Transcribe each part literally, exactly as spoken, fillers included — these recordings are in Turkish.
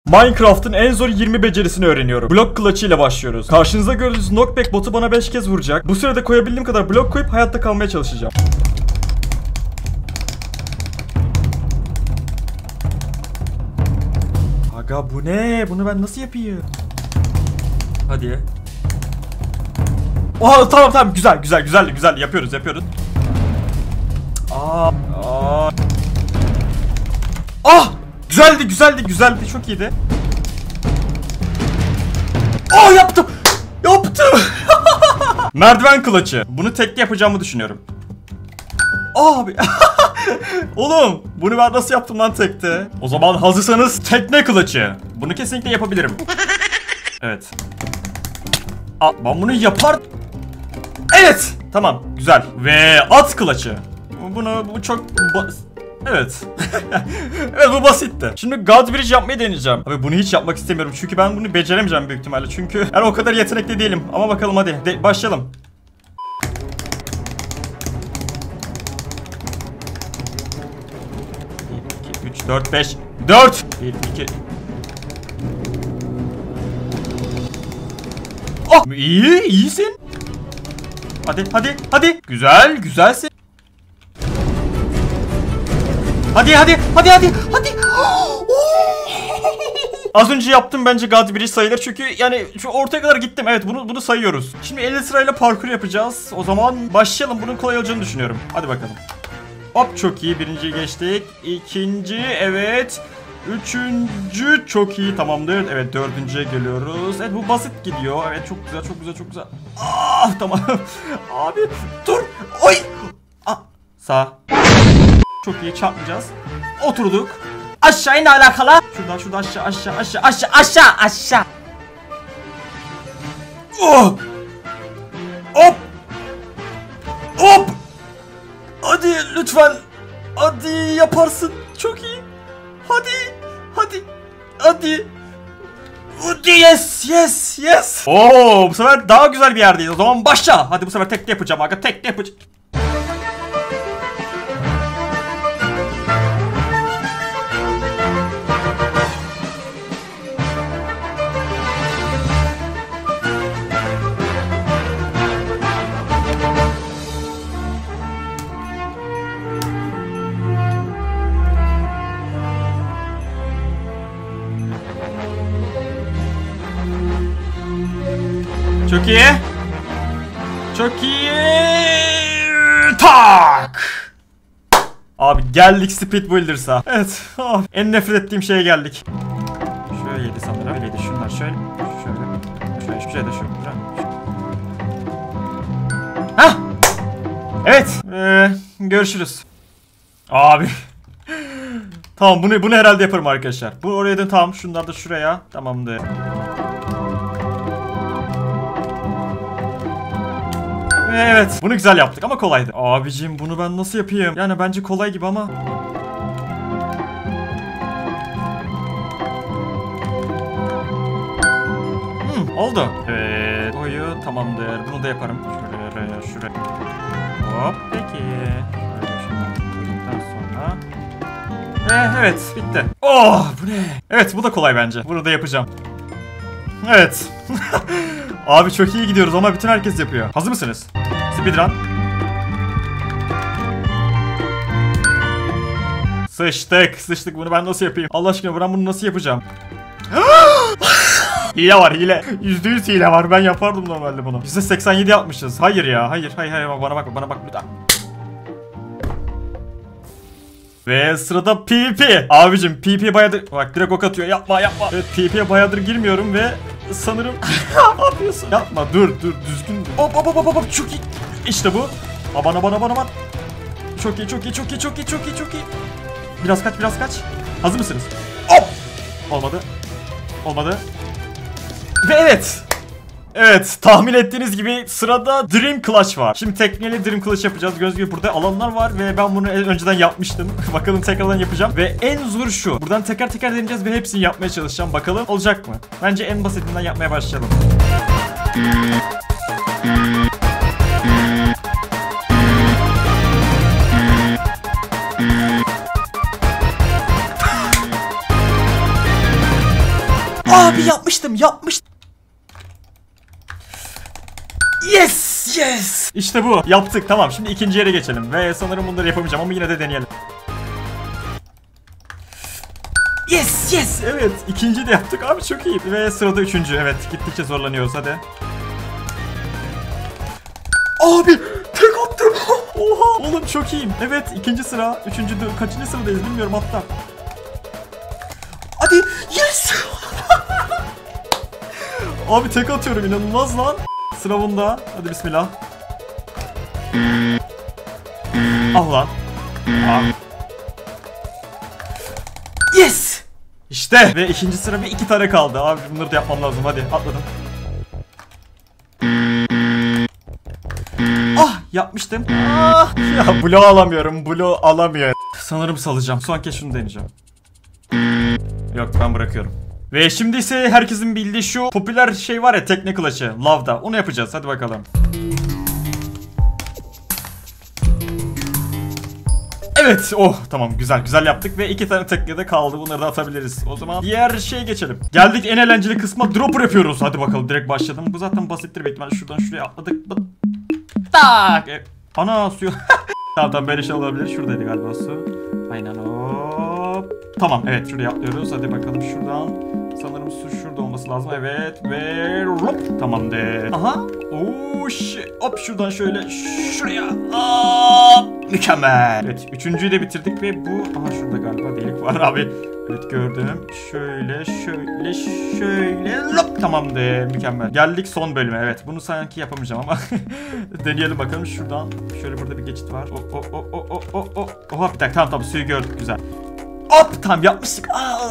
Minecraft'ın en zor yirmi becerisini öğreniyorum. Blok clutch ile başlıyoruz. Karşınızda gördüğünüz knockback botu bana beş kez vuracak. Bu sürede koyabildiğim kadar blok koyup hayatta kalmaya çalışacağım. Aga bu ne? Bunu ben nasıl yapayım? Hadi. Oha tamam tamam güzel güzel güzel güzel yapıyoruz yapıyoruz. Aa, aa. Ah! Güzeldi güzeldi güzeldi çok iyiydi. Oh yaptım. Yaptım. Merdiven kılıcı. Bunu tekli yapacağımı düşünüyorum. Abi. Oğlum bunu ben nasıl yaptım lan tekte? O zaman hazırsanız tekne kılıcı. Bunu kesinlikle yapabilirim. Evet. Aa, ben bunu yapar. Evet. Tamam güzel. Ve at kılıcı. Bunu bu çok evet. Evet bu basitti. Şimdi God Bridge yapmayı deneyeceğim. Abi bunu hiç yapmak istemiyorum çünkü ben bunu beceremeyeceğim büyük ihtimalle. Çünkü yani o kadar yetenekli değilim. Ama bakalım hadi De başlayalım. bir, iki, üç, dört, beş, dört. bir, iki. Oh! İyi, iyisin. Hadi, hadi, hadi. Güzel, güzelsin. Hadi hadi hadi hadi hadi. Az önce yaptım bence God Bridge sayılır çünkü yani şu ortaya kadar gittim. Evet bunu bunu sayıyoruz. Şimdi elli sırayla parkur yapacağız. O zaman başlayalım. Bunun kolay olacağını düşünüyorum. Hadi bakalım. Hop çok iyi. Birinciyi geçtik. İkinci evet. Üçüncü çok iyi tamamdır. Evet dördüncüye geliyoruz. Evet bu basit gidiyor. Evet çok güzel çok güzel çok güzel. Ah tamam. Abi dur. Oy. Ah sağ. Çok iyi çarpmayacağız. Oturduk. Aşağı ne alakalı? Şuradan şuradan aşağı aşağı aşağı aşağı aşağı aşağı. Oh! Hop! Hop! Hadi lütfen. Hadi yaparsın. Çok iyi. Hadi. Hadi. Hadi. Hadi yes yes yes. Oo bu sefer daha güzel bir yerdeyiz. O zaman başla. Hadi bu sefer tekte yapacağım aga. Tekte yapacağım. Çok iyi. Çok iyi. Tak. Abi geldik Speed Builders'a. Evet. Abi, en nefret ettiğim şeye geldik. Şöyleydi sanırım. Öyleydi. Şunlar şöyle. Şöyle. Şöyle. Şöyle de şöyle. Hah. Evet. Ee, görüşürüz. Abi. Tamam bunu bunu herhalde yaparım arkadaşlar. Bu oraya da tamam. Şunlar da şuraya. Tamamdır. Evet bunu güzel yaptık ama kolaydı. Abicim bunu ben nasıl yapayım? Yani bence kolay gibi ama. Hmm, oldu. Evet. Boyu tamamdır. Bunu da yaparım. Şuraya şuraya. Hop peki. Şöyle şundan koyduktan sonra. Ee, evet bitti. Oh bu ne? Evet bu da kolay bence. Bunu da yapacağım. Evet. Abi çok iyi gidiyoruz ama bütün herkes yapıyor. Hazır mısınız? Speedrun. Sıçtık sıçtık bunu ben nasıl yapayım? Allah aşkına ben bunu nasıl yapacağım? Hile var hile. yüzde yüz hile var ben yapardım normalde bunu. yüzde seksen yedi yapmışız. Hayır ya hayır hayır hayır bana bak bana bak lütfen. Ve sırada PvP. Abicim PvP bayağıdır. Bak direkt ok atıyor yapma yapma. Evet PvP'ye bayağıdır girmiyorum ve sanırım ne yapıyorsun? Yapma dur dur düzgün dur. Hop hop hop hop hop çok iyi. İşte bu. Aman aman aman aman. Çok iyi çok iyi çok iyi çok iyi çok iyi çok iyi. Biraz kaç biraz kaç. Hazır mısınız? Hop. Olmadı. Olmadı. Ve evet. Evet tahmin ettiğiniz gibi sırada Dream Clutch var. Şimdi tekneyle Dream Clutch yapacağız. Gördüğünüz gibi burada alanlar var ve ben bunu önceden yapmıştım. Bakalım tekrardan yapacağım. Ve en zor şu. Buradan teker teker deneyeceğiz ve hepsini yapmaya çalışacağım. Bakalım olacak mı? Bence en basitinden yapmaya başlayalım. Abi yapmıştım yapmıştım. Yes yes. İşte bu yaptık, tamam şimdi ikinci yere geçelim. Ve sanırım bunları yapamayacağım ama yine de deneyelim. Yes yes evet ikinciyi de yaptık abi, çok iyi. Ve sırada üçüncü, evet gittikçe zorlanıyoruz, hadi. Abi tek attım. Oha oğlum çok iyiyim. Evet ikinci sıra, üçüncü, kaçıncı sıradayız bilmiyorum hatta. Hadi yes. Abi tek atıyorum, inanılmaz lan. Sıra bunda, hadi bismillah. Ah lan. Ah. Yes. İşte ve ikinci sıra ve iki tane kaldı. Abi bunları da yapmam lazım, hadi atladım. Ah yapmıştım. Ah ya bloğu alamıyorum, bloğu alamıyor. Sanırım salacağım, son kez şunu deneyeceğim. Yok ben bırakıyorum. Ve şimdi ise herkesin bildiği şu popüler şey var ya, tekne clutch'ı Love'da, onu yapacağız, hadi bakalım. Evet oh tamam güzel güzel yaptık ve iki tane tekne de kaldı, bunları da atabiliriz. O zaman diğer şeye geçelim. Geldik en eğlenceli kısma, dropper yapıyoruz, hadi bakalım direkt başladım. Bu zaten basittir, büyük ihtimalle şuradan şuraya atladık. Tak. E, ana suyu. Tamam tamam böyle şey olabilir, şuradaydı galiba su. Aynen hop. Tamam evet şuraya atlıyoruz, hadi bakalım şuradan. Sanırım su şurada olması lazım, evet ve hop tamamdır. Aha. Oo shit. Hop şuradan şöyle şuraya. Aa, mükemmel. Evet üçüncüyü de bitirdik ve bu aha şurada galiba delik var abi. Evet gördüm. Şöyle şöyle şöyle hop tamamdır, mükemmel. Geldik son bölüme, evet bunu sanki yapamayacağım ama deneyelim bakalım şuradan. Şöyle burada bir geçit var. Oh oh oh oh oh oh oh. Oha bir dakika, tamam tamam suyu gördük, güzel. Hop tam yapmıştık. Aa.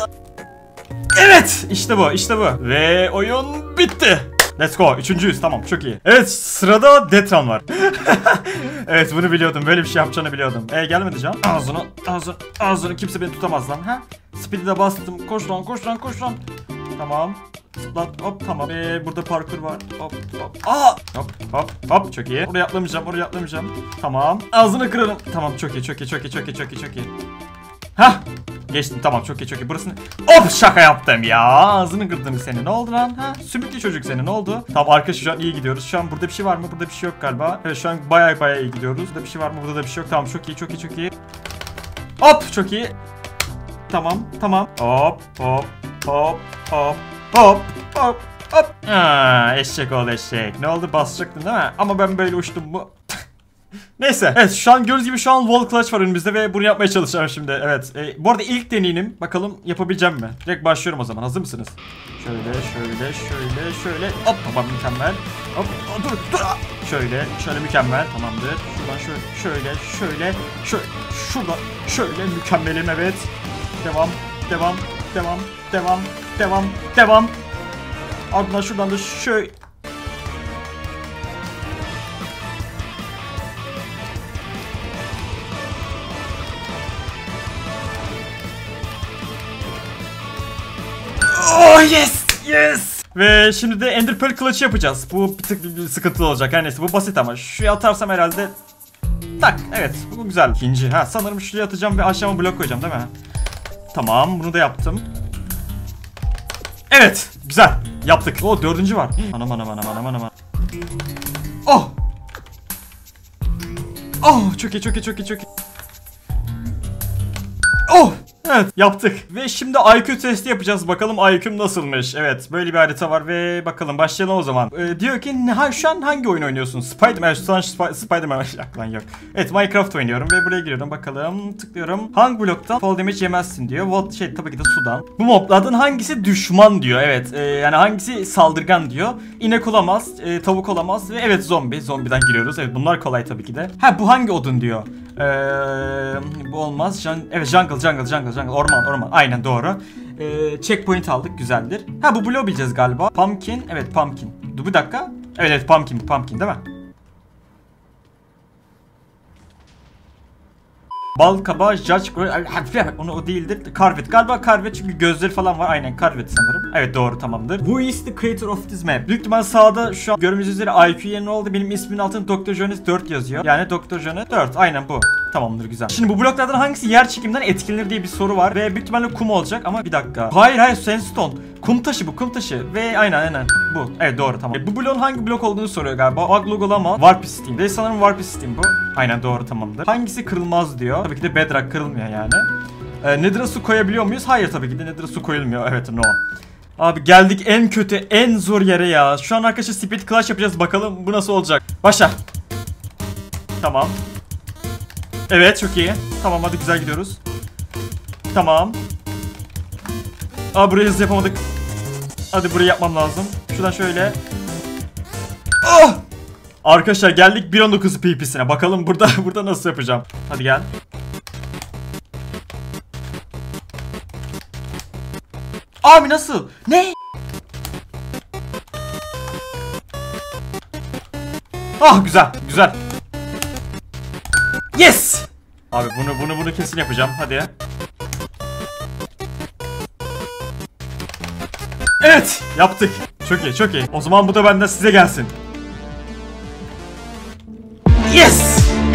Evet işte bu işte bu ve oyun bitti. Let's go, üçüncüyüz, tamam çok iyi. Evet sırada Detran var. Evet bunu biliyordum, böyle bir şey yapacağını biliyordum. E gelmedi can. Ağzını ağzını ağzını kimse beni tutamaz lan ha. Speed'i de bastım, koş lan koş lan koş lan. Tamam. Lan hop tamam. Ee, burada parkur var. Hop hop. Aa! Hop hop hop çok iyi. Oraya atlamayacağım, oraya atlamayacağım. Tamam. Ağzını kırarım. Tamam çok iyi çok iyi çok iyi çok iyi çok iyi çok iyi. Hah! Geçtim, tamam çok iyi çok iyi. Burasını hop şaka yaptım ya. Ağzını kırdım seni. Ne oldu lan? Ha? Sümüklü çocuk seni. Ne oldu? Tamam arkadaşlar şu an iyi gidiyoruz. Şu an burada bir şey var mı? Burada bir şey yok galiba. Evet şu an bayağı bayağı iyi gidiyoruz. Burada bir şey var mı? Burada da bir şey yok. Tamam çok iyi çok iyi çok iyi. Hop çok iyi. Tamam tamam. Hop hop hop hop hop hop hop. Aa, eşek ol eşek. Ne oldu, basacaktın değil mi? Ama ben böyle uçtum bu. Neyse. Evet şu an gördüğünüz gibi şu an wall clutch var önümüzde ve bunu yapmaya çalışacağım şimdi. Evet. E, bu arada ilk deneyimim. Bakalım yapabileceğim mi? Direkt başlıyorum o zaman. Hazır mısınız? Şöyle şöyle şöyle şöyle. Hop tamam mükemmel. Hop dur dur. Şöyle şöyle mükemmel. Tamamdır. Şuradan şöyle şöyle şöyle şöyle şuradan şöyle mükemmelim, evet. Devam devam devam devam devam devam. Ardından şuradan da şöyle. Oh yes yes. Ve şimdi de Ender Pearl Clutch yapacağız. Bu bir tık bir sıkıntılı olacak. Her neyse bu basit ama şuraya atarsam herhalde. Tak evet bu güzel. İkinci ha sanırım şuraya atacağım ve aşağıma blok koyacağım değil mi? Tamam bunu da yaptım. Evet güzel yaptık. O dördüncü var. Anam anam anam anam anam. Oh. Oh çok iyi çok iyi çok iyi çok iyi. Oh. Evet yaptık ve şimdi I Q testi yapacağız, bakalım I Q'm nasılmış. Evet böyle bir harita var ve bakalım başlayalım o zaman. Ee, diyor ki ha, şu an hangi oyun oynuyorsun? Spiderman, şu an Sp Spiderman lan yok. Evet Minecraft oynuyorum ve buraya giriyorum, bakalım tıklıyorum. Hangi bloktan fall damage yemezsin diyor. Volt şey tabii ki de sudan. Bu moblardan hangisi düşman diyor, evet e, yani hangisi saldırgan diyor. İnek olamaz, e, tavuk olamaz ve evet zombi, zombiden giriyoruz. Evet bunlar kolay tabii ki de. Ha bu hangi odun diyor. Ee, bu olmaz. Jun evet jungle jungle jungle jungle orman orman aynen doğru. Ee, checkpoint aldık, güzeldir. Ha bu bloğu bileceğiz galiba. Pumpkin evet pumpkin. Dur bir dakika. Evet evet pumpkin pumpkin değil mi? Bal kabağı, judge, onu o değildir. Carvet galiba, Carvet çünkü gözleri falan var. Aynen Carvet sanırım. Evet doğru tamamdır. Who is the creator of this map? Büyük ihtimal sağda şu an gördüğümüz üzere I Q yerine oldu. Benim ismin altında doktor Jones dört yazıyor. Yani doktor Jones dört aynen bu. Tamamdır, güzel. Şimdi bu bloklardan hangisi yer çekimden etkilenir diye bir soru var. Ve büyük ihtimalle kum olacak ama bir dakika. Hayır hayır, sandstone. Kum taşı bu, kum taşı. Ve aynen aynen bu. Evet doğru, tamam. E, bu bloğun hangi blok olduğunu soruyor galiba. Aglogolama, Warp Steam. Ve sanırım Warp Steam bu. Aynen doğru, tamamdır. Hangisi kırılmaz diyor. Tabii ki de Bedrock kırılmıyor yani. E, Nether'a su koyabiliyor muyuz? Hayır tabii ki de Nether'a su koyulmuyor. Evet, no. Abi geldik en kötü, en zor yere ya. Şu an arkadaşlar Speed Clash yapacağız. Bakalım bu nasıl olacak. Başla. Tamam. Evet, çok iyi. Tamam, hadi güzel gidiyoruz. Tamam. Aa, burayı hızlı yapamadık. Hadi burayı yapmam lazım. Şuradan şöyle. Ah! Arkadaşlar geldik bir nokta on dokuz PvP'sine. Bakalım burada burada nasıl yapacağım. Hadi gel. Abi nasıl? Ne? Ah, güzel güzel. Yes! Abi bunu bunu bunu kesin yapacağım. Hadi. Evet, yaptık. Çok iyi, çok iyi. O zaman bu da benden size gelsin. Yes!